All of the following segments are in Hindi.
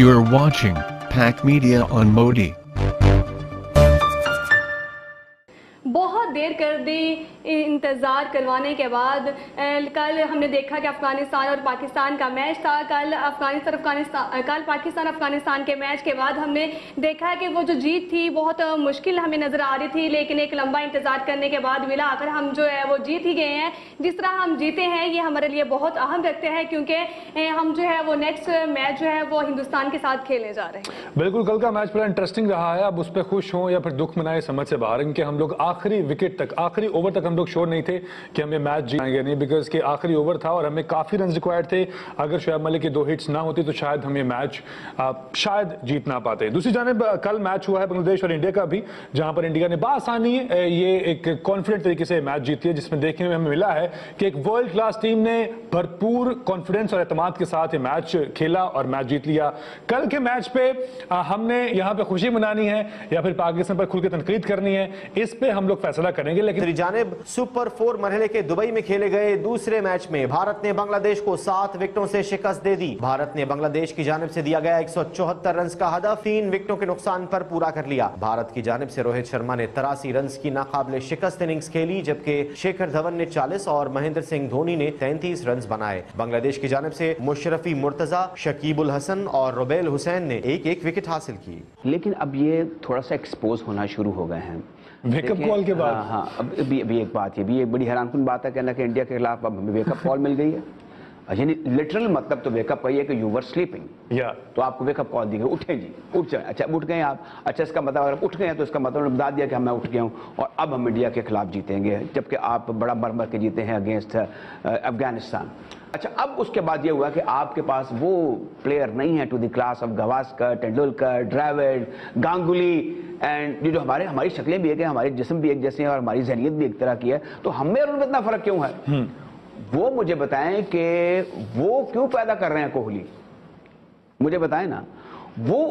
You are watching Pack Media on Modi. बहुत देर कर दी इंतज़ार करवाने के बाद कल हमने देखा कि अफ़गानिस्तान और पाकिस्तान का मैच था। कल पाकिस्तान अफ़गानिस्तान के मैच के बाद हमने देखा कि वो जो जीत थी बहुत मुश्किल हमें नज़र आ रही थी, लेकिन एक लंबा इंतज़ार करने के बाद मिला आकर हम जो है वो जीत ही गए हैं। जिस तरह हम जीते हैं ये हमारे लिए बहुत अहम रखते हैं, क्योंकि हम जो है वो नेक्स्ट मैच जो है वो हिंदुस्तान के साथ खेलने जा रहे हैं। बिल्कुल, कल का मैच बड़ा इंटरेस्टिंग रहा है। अब उस पर खुश हों या फिर दुख मनाए समझ से बाहर, क्योंकि हम लोग आखिरी विकेट तक, आखिरी ओवर तक हम लोग श्योर नहीं थे कि हम ये मैच जीतेंगे नहीं, बिकॉज के आखिरी ओवर था और हमें काफी रन रिक्वायर्ड थे। अगर शोएब मलिक की 2 हिट्स ना होती तो शायद हम ये मैच शायद जीत ना पाते। दूसरी जानिब कल मैच हुआ है बांग्लादेश और इंडिया का भी, जहां पर इंडिया ने बासानी ये एक कॉन्फिडेंट तरीके से मैच जीती है, जिसमें देखने में हमें मिला है कि एक वर्ल्ड क्लास टीम ने भरपूर कॉन्फिडेंस और एतमाद के साथ ये मैच खेला और मैच जीत लिया। कल के मैच पे हमने यहाँ पे खुशी मनानी है या फिर पाकिस्तान पर खुल के तनकीद करनी है, इस पे हम लोग फैसला करेंगे। लेकिन जानिब सुपर 4 मरहले के दुबई में खेले गए दूसरे मैच में भारत ने बांग्लादेश को 7 विकेटों से शिकस्त दे दी। भारत ने बांग्लादेश की जानिब से दिया गया 174 रन का हदफ 3 विकेटों के नुकसान पर पूरा कर लिया। भारत की जानिब से रोहित शर्मा ने 83 रन की नाकाबिले शिकस्त इनिंग्स खेली, जबकि शेखर धवन ने 40 और महेंद्र सिंह धोनी ने 33 रन बनाए। बांग्लादेश की जानिब से मुशर्रफी मुर्तजा, शकीबुल हसन और रुबेल हुसैन ने एक एक विकेट हासिल की। लेकिन अब ये थोड़ा सा एक्सपोज होना शुरू हो गए हैं वेकअप कॉल के बाद। हाँ, अब भी एक बात, ये भी एक बड़ी हैरानकुन बात है कहना कि इंडिया के खिलाफ अब हमें वेकअप कॉल मिल गई है। यानी लिटरल मतलब तो वेकअप का ये कि यू वर स्लीपिंग, तो आपको वेकअप कॉल दी गई, उठे जी, उठ जाए। अच्छा, उठ गए आप, अच्छा इसका मतलब अगर उठ गए हैं तो इसका मतलब बता दिया कि मैं उठ गया हूँ और अब हम इंडिया के खिलाफ जीतेंगे, जबकि आप बड़ा मर के जीते हैं अगेंस्ट अफगानिस्तान। अच्छा, अब उसके बाद ये हुआ कि आपके पास वो प्लेयर नहीं है to the class of Gavaskar, Tendulkar, Dravid, Ganguly and जो हमारी शक्लें भी एक है, हमारे जिस्म भी एक जैसे हैं और हमारी जहनियत भी एक तरह की है, तो हमें और उनमें इतना फर्क क्यों है? वो मुझे बताएं कि वो क्यों पैदा कर रहे हैं कोहली, मुझे बताएं ना, वो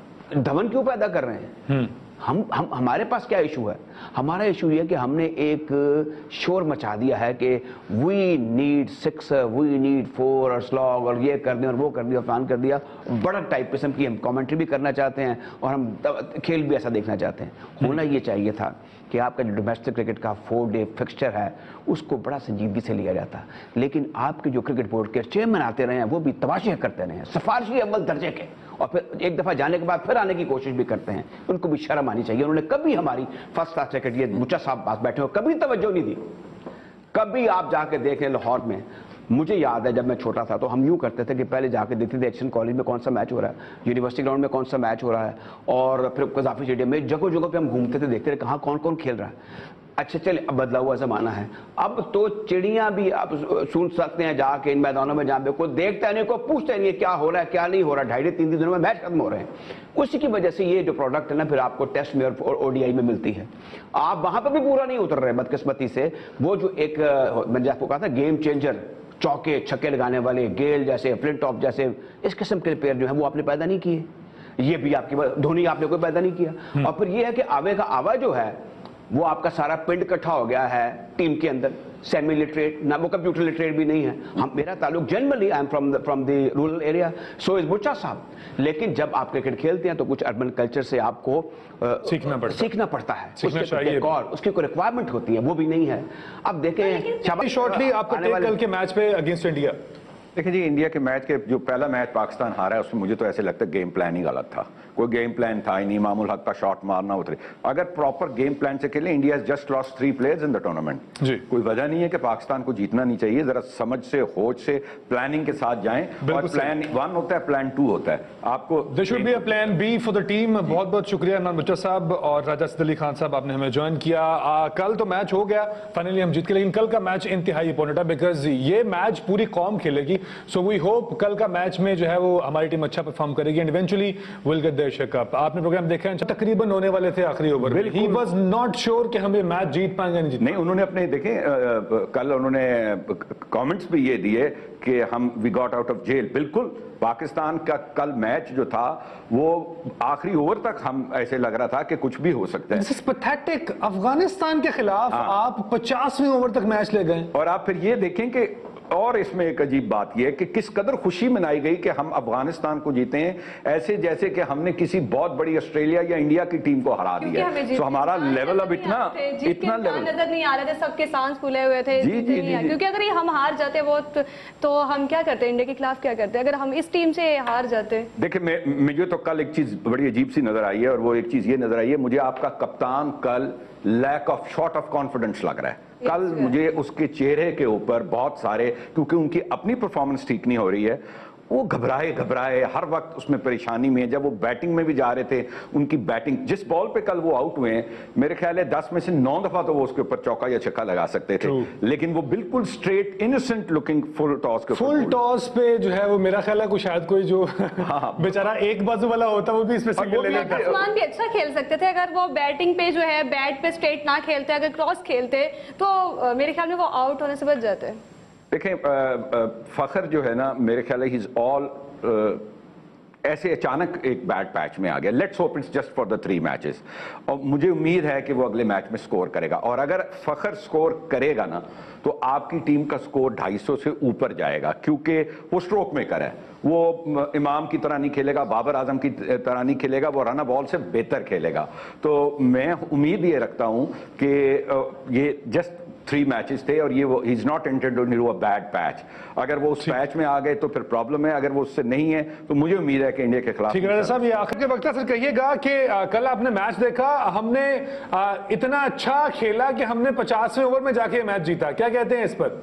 धवन क्यों पैदा कर रहे हैं? हमारे पास क्या इशू है? हमारा इशू ये कि हमने एक शोर मचा दिया है कि वी नीड 6, वी नीड 4 और स्लॉग और ये कर दिया और वो कर दिया, फलान कर दिया। बड़ा टाइप किस्म की हम कमेंट्री भी करना चाहते हैं और हम खेल भी ऐसा देखना चाहते हैं। होना ये चाहिए था कि आपका जो डोमेस्टिक क्रिकेट का 4 डे फिक्सचर है उसको बड़ा संजीदगी से लिया जाता, लेकिन आपके जो क्रिकेट बोर्ड के चेयरमैन आते रहे हैं वो भी तमाशे करते रहे हैं, सिफारशी अव्वल दर्जे के, और फिर एक दफा जाने के बाद फिर आने की कोशिश भी करते हैं। उनको भी शर्म आनी चाहिए। उन्होंने कभी हमारी फर्स्ट क्लास क्रिकेट, ये मुचा साहब पास बैठे हो, कभी तवज्जो नहीं दी। कभी आप जाके देखें लाहौर में, मुझे याद है जब मैं छोटा था तो हम यूं करते थे कि पहले जाके देखते थे एक्शन कॉलेज में कौन सा मैच हो रहा है, यूनिवर्सिटी ग्राउंड में कौन सा मैच हो रहा है, और फिर कज़ाफी स्टेडियम में जगह जगह पे हम घूमते थे, देखते थे कहाँ कौन कौन खेल रहा है। अच्छा चले, अब बदला हुआ ज़माना है, अब तो चिड़ियां भी आप सुन सकते हैं जाके इन मैदानों में, जहाँ पे कोई देखता नहीं, कोई पूछता नहीं है क्या हो रहा है क्या नहीं हो रहा। 2.5-3 दिनों में मैच खत्म हो रहे हैं। उसी की वजह से ये जो प्रोडक्ट है ना फिर आपको टेस्ट में और ओडीआई में मिलती है, आप वहां पर भी पूरा नहीं उतर रहे बदकिस्मती से। वो जो एक मैंने आपको कहा था गेम चेंजर, चौके छक्के लगाने वाले गेल जैसे, फ्लिंटॉफ जैसे, इस किस्म के प्लेयर जो है वो आपने पैदा नहीं किए। ये भी आपकी धोनी आपने कोई पैदा नहीं किया। और फिर ये है कि आवे का आवा जो है वो आपका सारा पिंड इकट्ठा हो गया है टीम के अंदर, सेमी लिटरेट ना, वो कंप्यूटर लिटरेट भी नहीं है। हम, मेरा ताल्लुक generally I am from the rural area, so is Buchcha साहब। लेकिन जब आप क्रिकेट खेलते हैं तो कुछ अर्बन कल्चर से आपको सीखना पड़ता है, उसकी कोई रिक्वायरमेंट होती है, वो भी नहीं है। अब देखें शॉर्टली आपका कल के मैच पे अगेंस्ट इंडिया। देखिए जी, इंडिया के मैच के जो पहला मैच पाकिस्तान हारा है उसमें मुझे तो ऐसे लगता है गेम प्लान ही गलत था। कोई गेम प्लान था ही नहीं, मामूल हक का शॉट मारना उतरे। अगर प्रॉपर गेम प्लान से खेलें, India has just lost 3 players in the tournament. कोई वजह नहीं है कि पाकिस्तान को जीतना नहीं चाहिए। जरा समझ से, होश से, प्लानिंग के साथ जाएं। और प्लान 1 होता है, प्लान 2 होता है। आपको there should be a plan B for the team. बहुत बहुत शुक्रिया इमरान बुच्चा साहब और राजा सैयद अली खान साहब, आपने हमें ज्वाइन किया। कल तो मैच हो गया, फाइनली हम जीत के, लेकिन कल का मैच इंतहाई इंपॉर्टेंट है बिकॉज ये मैच पूरी कौम खेलेगी। सो वी होप कल का मैच में जो है वो हमारी टीम अच्छा परफॉर्म करेगी and eventually will get the Asia cup. आपने प्रोग्राम देखा है, तकरीबन होने वाले थे आखिरी ओवर में। ही वाज नॉट श्योर कि हम ये मैच जीत पाएंगे नहीं। उन्होंने अपने देखें कल उन्होंने कमेंट्स भी ये दिए कि हम we got out of jail. बिल्कुल, पाकिस्तान का कल मैच जो था वो आखिरी ओवर तक हम ऐसे लग रहा था कि कुछ भी हो सकता है। This is pathetic. अफगानिस्तान के खिलाफ आप 50वें ओवर तक मैच ले गए। और आप फिर ये देखें कि और इसमें एक अजीब बात यह है कि किस कदर खुशी मनाई गई कि हम अफगानिस्तान को जीते हैं, ऐसे जैसे कि हमने किसी बहुत बड़ी ऑस्ट्रेलिया या इंडिया की टीम को हरा दिया है। तो हमारा लेवल अब इतना लेवल नजर नहीं आ रहे थे, सबके सांस फूले हुए थे। क्योंकि अगर ये हम हार जाते वो तो हम क्या करते, इंडिया के खिलाफ क्या करते अगर हम इस टीम से हार जाते? देखिए, मुझे तो कल एक चीज बड़ी अजीब सी नजर आई है, और वो एक चीज ये नजर आई है, मुझे आपका कप्तान कल lack of short of confidence लग रहा है। कल मुझे उसके चेहरे के ऊपर बहुत सारे, क्योंकि उनकी अपनी परफॉर्मेंस ठीक नहीं हो रही है, वो घबराए हर वक्त उसमें परेशानी में। जब वो बैटिंग में भी जा रहे थे, उनकी बैटिंग, जिस बॉल पे कल वो आउट हुए हैं, मेरे ख्याल है 10 में से 9 दफा तो वो उसके ऊपर चौका या छक्का लगा सकते थे, लेकिन वो बिल्कुल straight innocent looking full toss के फुल टॉस पे जो है वो मेरा ख्याल है कोई शायद कोई जो बेचारा एक बाजू वाला होता वो भी इसमें सिंगल ले लेता। उस्मान भी अच्छा खेल सकते थे अगर वो बैटिंग पे जो है बैट पे स्ट्रेट ना खेलते, अगर क्रॉस खेलते तो मेरे ख्याल में वो आउट होने से बच जाते। देखें, फखर जो है ना, मेरे ख्याल है ही इज ऑल ऐसे अचानक एक बैड पैच में आ गया। Let's hope it's just for the 3 matches, और मुझे उम्मीद है कि वो अगले मैच में स्कोर करेगा, और अगर फखर स्कोर करेगा ना तो आपकी टीम का स्कोर 250 से ऊपर जाएगा, क्योंकि वो स्ट्रोक मेकर है। वो इमाम की तरह नहीं खेलेगा, बाबर आजम की तरह नहीं खेलेगा, वो रन बॉल से बेहतर खेलेगा। तो मैं उम्मीद ये रखता हूं कि ये जस्ट 3 मैचेस थे, और ये वो he is not entered into a bad patch. अगर वो उस पैच में आ गए तो फिर प्रॉब्लम है, अगर वो उससे नहीं है तो मुझे उम्मीद है कि इंडिया के खिलाफ। ठीक है साहब, ये आखिर के वक्त है, फिर कहिएगा कि कल आपने मैच देखा, हमने इतना अच्छा खेला कि हमने 50वें ओवर में जाके मैच जीता, क्या कहते हैं इस पर?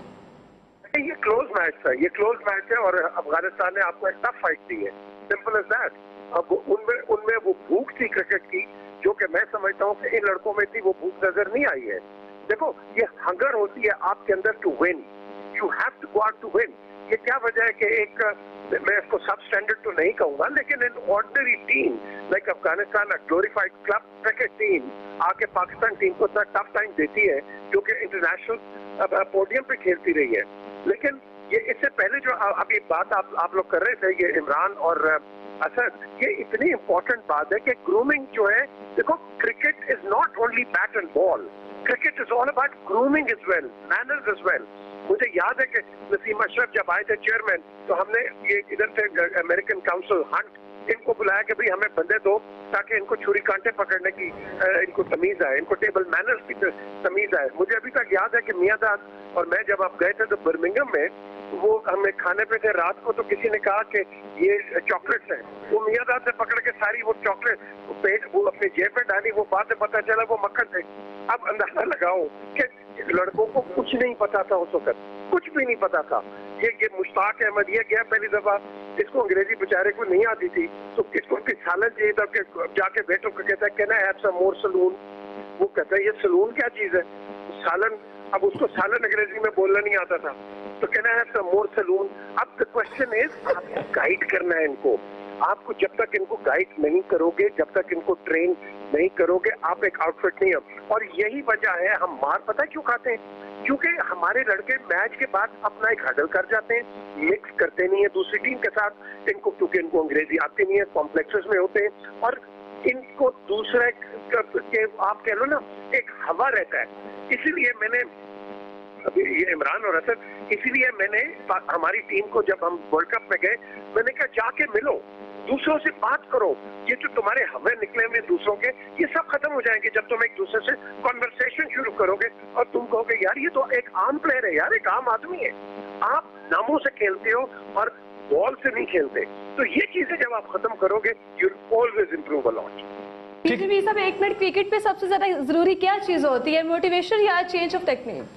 ये क्लोज मैच था, ये क्लोज मैच है, और अफगानिस्तान ने आपको एक टफ फाइट दी है, सिंपल एज दैट। अब उनमें वो भूख थी क्रिकेट की, जो कि मैं समझता हूँ कि इन लड़कों में थी, वो भूख नजर नहीं आई है। देखो, ये हंगर होती है आपके अंदर to win, you have to go out to win. ये क्या वजह है कि एक, मैं इसको सब स्टैंडर्ड तो नहीं कहूंगा, लेकिन an ordinary team like Afghanistan, glorified club cricket team आके पाकिस्तान टीम को इतना टफ टाइम देती है, जो कि इंटरनेशनल पोडियम पे खेलती रही है। लेकिन ये इससे पहले जो अभी बात आप लोग कर रहे थे, ये इमरान और असद, ये इतनी इंपॉर्टेंट बात है कि ग्रूमिंग जो है, देखो cricket is not only bat and ball, cricket is all about grooming is well, manners is well. मुझे याद है कि नसीम अशरफ जब आए थे चेयरमैन, तो हमने ये इधर से अमेरिकन काउंसिल हंट इनको बुलाया कि भाई हमें बंदे दो ताकि इनको छुरी कांटे पकड़ने की इनको तमीज आए, इनको टेबल मैनर्स की तमीज आए। मुझे अभी तक याद है कि मियादाद और मैं जब आप गए थे तो बर्मिंघम में, वो हमें खाने पे थे रात को, तो किसी ने कहा कि ये चॉकलेट्स हैं, वो मियादाद ने पकड़ के सारी वो चॉकलेट पेट वो अपनी जेब में डाली, वो बाद में पता चला वो मक्खन थे। अब अंदाजा लगाओ कि लड़कों को कुछ नहीं पता था उस वक्त, कुछ भी नहीं पता था। ये मुश्ताक अहमद ये गया पहली दफा, इसको अंग्रेजी बेचारे को नहीं आती थी, तो इसको सालन चाहिए था, जाके बेटों को कहता है can I have some more saloon. वो कहता है ये सलून क्या चीज है, सालन। अब उसको सालन अंग्रेजी में बोलना नहीं आता था, तो can I have some more saloon. अब द क्वेश्चन इज, आपको गाइड करना है इनको। आपको जब तक इनको गाइड नहीं करोगे, जब तक इनको ट्रेन नहीं करोगे, आप एक आउटफिट नहीं हो। और यही वजह है हम मार पता क्यों खाते हैं, क्योंकि हमारे लड़के मैच के बाद अपना एक हडल कर जाते हैं, मिक्स करते नहीं है दूसरी टीम के साथ इनको, क्योंकि इनको अंग्रेजी आती नहीं है, कॉम्प्लेक्सेस में होते हैं, और इनको दूसरे के आप कह लो ना एक हवा रहता है। इसीलिए मैंने अभी ये इमरान और असद, इसीलिए मैंने हमारी टीम को जब हम वर्ल्ड कप में गए, मैंने कहा जाके मिलो, दूसरों से बात करो, ये जो तुम्हारे हमें निकले हुए दूसरों के, ये सब खत्म हो जाएंगे जब तुम एक दूसरे से कॉन्वर्सेशन शुरू करोगे और तुम कहोगे यार ये तो एक आम प्लेयर है, यार एक आम आदमी है, आप नामों से खेलते हो और बॉल से नहीं खेलते। तो ये चीजें जब आप खत्म करोगे, you will always improve a lot. जी साहब, 1 मिनट क्रिकेट पे सबसे ज्यादा जरूरी क्या चीज होती है, मोटिवेशन या चेंज ऑफ टेक्निक्स?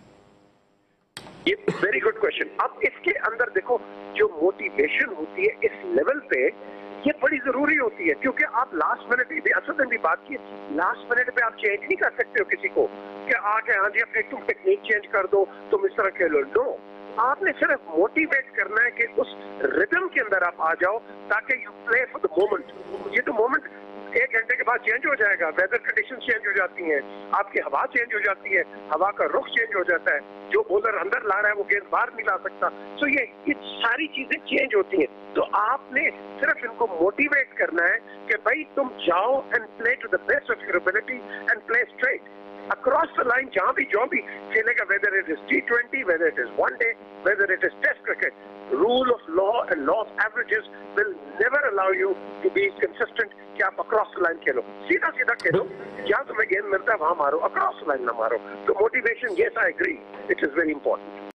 ये वेरी गुड क्वेश्चन। अब इसके अंदर देखो, जो मोटिवेशन होती है इस लेवल पे, ये बड़ी जरूरी होती है, क्योंकि आप लास्ट मिनट, असद ने भी बात की, लास्ट मिनट पे आप चेंज नहीं कर सकते हो किसी को कि आके हाँ जी अपनी तुम टेक्निक चेंज कर दो, तुम इस तरह खेलो। नो, आपने सिर्फ मोटिवेट करना है कि उस रिदम के अंदर आप आ जाओ, ताकि you play for the moment. ये तो मोमेंट 1 घंटे के बाद चेंज हो जाएगा, वेदर कंडीशन चेंज हो जाती हैं, आपकी हवा चेंज हो जाती है, हवा का रुख चेंज हो जाता है, जो बॉलर अंदर ला रहा है वो गेंद बाहर नहीं ला सकता। तो ये सारी चीजें चेंज होती हैं। तो आपने सिर्फ इनको मोटिवेट करना है कि भाई तुम जाओ and play to the best of your ability and play straight. Across the line जहां भी जो भी खेलेगा, whether it is T20, whether it is one day, whether it is test cricket, rule of law and law of averages will never allow you to be consistent कि आप अक्रॉस द लाइन खेलो, सीधा सीधा खेलो, जहां तुम्हें गेंद मिलता है वहां मारो, अक्रॉस द लाइन ना मारो। तो motivation, yes I agree, it is very important.